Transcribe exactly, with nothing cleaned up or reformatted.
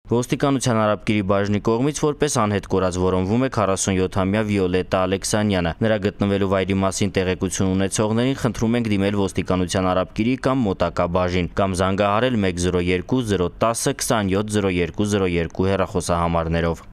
Ոստիկանության Արաբկիրի բաժնի կողմից որպես անհետ կորած որոնվում է քառասունյոթամյա Վիոլետտա Ալեքսանյանը։ Նրա գտնվելու վայրի մասին տեղեկություն ունեցողներին խնդրում ենք դիմել ոստիկանության Արաբկիրի կամ մոտակա բաժին կամ զանգահարել մեկ զրո երկու զրո տասը քսանյոթ զրո երկու զրո երկու հեռախոսահամարներով։